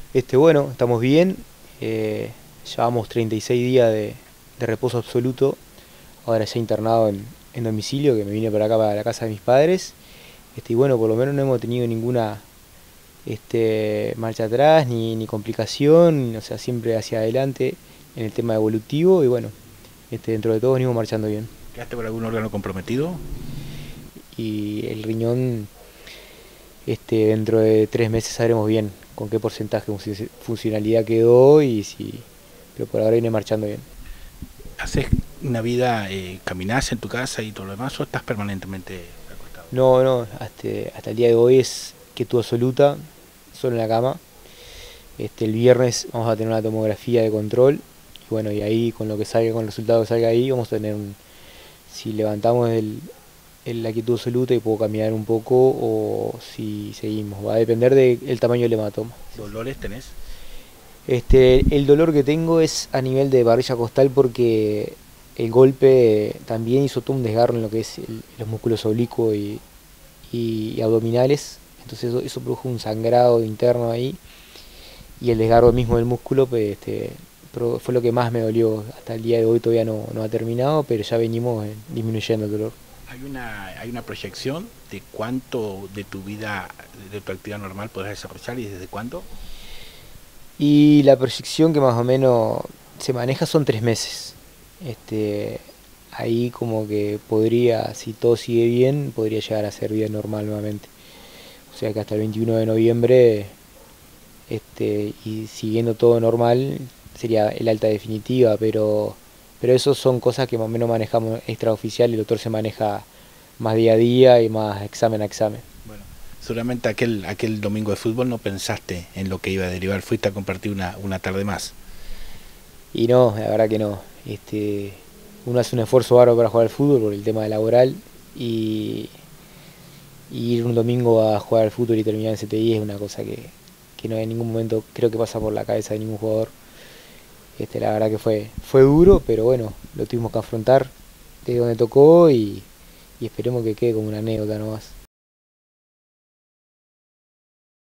Bueno, estamos bien. Llevamos 36 días de reposo absoluto. Ahora ya internado en domicilio, que me vine para acá, para la casa de mis padres. Y bueno, por lo menos no hemos tenido ninguna marcha atrás ni complicación. O sea, siempre hacia adelante en el tema evolutivo. Y bueno, dentro de todo venimos marchando bien. ¿Quedaste por algún órgano comprometido? Y el riñón, dentro de 3 meses sabremos bien con qué porcentaje de funcionalidad quedó y si. Pero por ahora viene marchando bien. ¿Haces una vida, caminás en tu casa y todo lo demás o estás permanentemente acostado? No, no, hasta el día de hoy es quietud absoluta, solo en la cama. El viernes vamos a tener una tomografía de control. Y bueno, y ahí con lo que salga, con el resultado que salga ahí, vamos a tener si levantamos la quietud absoluta y puedo caminar un poco o si seguimos. Va a depender del tamaño del hematoma. ¿Dolores tenés? El dolor que tengo es a nivel de barbilla costal porque el golpe también hizo todo un desgarro en lo que es los músculos oblicuos y abdominales. Entonces eso produjo un sangrado interno ahí y el desgarro mismo del músculo pues, fue lo que más me dolió. Hasta el día de hoy todavía no ha terminado, pero ya venimos disminuyendo el dolor. ¿Hay una proyección de cuánto de tu vida, de tu actividad normal podrás desarrollar y desde cuándo? Y la proyección que más o menos se maneja son 3 meses. Ahí como que podría, si todo sigue bien, podría llegar a ser vida normal nuevamente. O sea que hasta el 21 de noviembre, y siguiendo todo normal, sería el alta definitiva, pero eso son cosas que más o menos manejamos extraoficial y el doctor se maneja más día a día y más examen a examen. Bueno, seguramente aquel domingo de fútbol no pensaste en lo que iba a derivar, fuiste a compartir una tarde más. Y no, la verdad que no. Uno hace un esfuerzo bárbaro para jugar al fútbol por el tema de laboral y, y ir un domingo a jugar al fútbol y terminar en CTI es una cosa que no en ningún momento creo que pasa por la cabeza de ningún jugador. La verdad que fue duro, pero bueno, lo tuvimos que afrontar de donde tocó y esperemos que quede como una anécdota nomás.